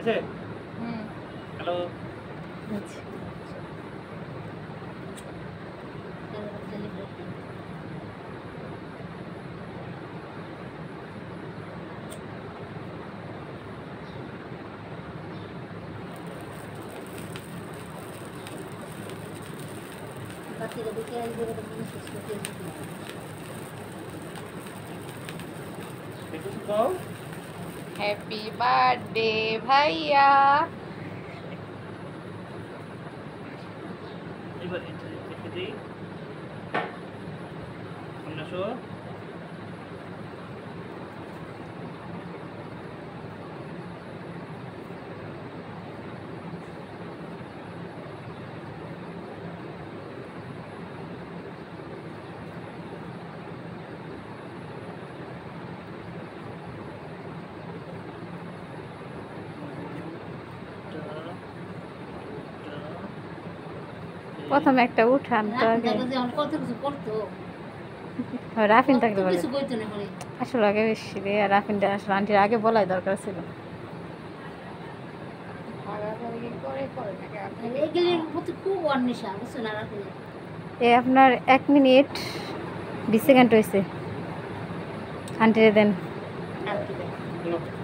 হয়েছে? Hello. Happy birthday ভাইয়া। এবার এটা রেখে দিই। সামনে আসো। প্রথমে একটা উঠান তো আগে কত কিছু করতো রাফিন থাকলে বলে কিছু কইতো না করে আসলে আগে বেশি রে রাফিনটা আসলে আন্টির আগে বলাই দরকার ছিল। এগুলির প্রতি খুব অন্বেষা বুঝছো না রাখলে এ আপনার 1 মিনিট 20 সেকেন্ড হয়েছে। আন্টিরে দেন। আর কি